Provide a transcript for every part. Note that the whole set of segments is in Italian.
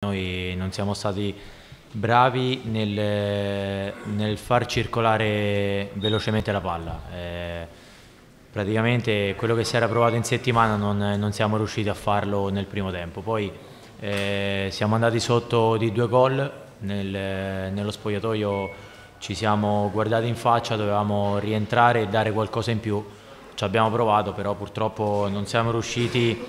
Noi non siamo stati bravi nel far circolare velocemente la palla. Praticamente quello che si era provato in settimana non siamo riusciti a farlo nel primo tempo. Poi siamo andati sotto di 2 gol, nello spogliatoio ci siamo guardati in faccia, dovevamo rientrare e dare qualcosa in più. Ci abbiamo provato, però purtroppo non siamo riusciti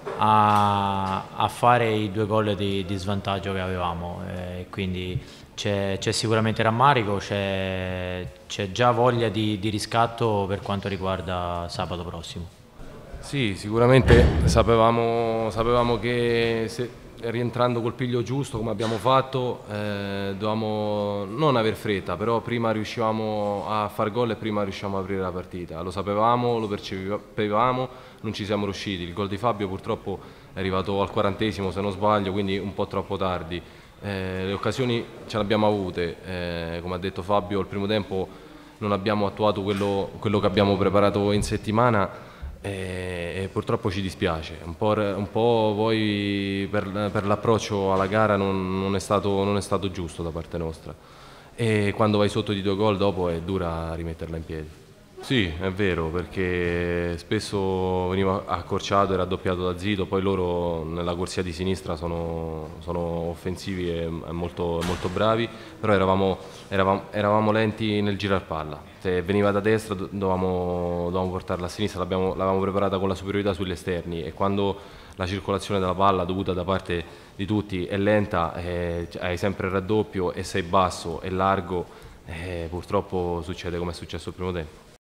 a fare i 2 gol di svantaggio che avevamo, quindi c'è sicuramente rammarico, c'è già voglia di riscatto per quanto riguarda sabato prossimo. Sì, sicuramente sapevamo che rientrando col piglio giusto come abbiamo fatto dovevamo non aver fretta, però prima riuscivamo a far gol e prima riuscivamo a aprire la partita. Lo sapevamo, lo percepivamo, non ci siamo riusciti. Il gol di Fabio purtroppo è arrivato al 40esimo se non sbaglio, quindi un po' troppo tardi. Le occasioni ce le abbiamo avute, come ha detto Fabio, il primo tempo non abbiamo attuato quello che abbiamo preparato in settimana. E purtroppo ci dispiace, un po' poi per l'approccio alla gara non è stato giusto da parte nostra, e quando vai sotto di 2 gol dopo è dura rimetterla in piedi. Sì, è vero, perché spesso veniva accorciato e raddoppiato da Zito, poi loro nella corsia di sinistra sono offensivi e molto bravi, però eravamo lenti nel girar palla. Se veniva da destra dovevamo portarla a sinistra, l'avevamo preparata con la superiorità sugli esterni, e quando la circolazione della palla dovuta da parte di tutti è lenta, hai sempre il raddoppio e sei basso e largo, purtroppo succede come è successo il primo tempo.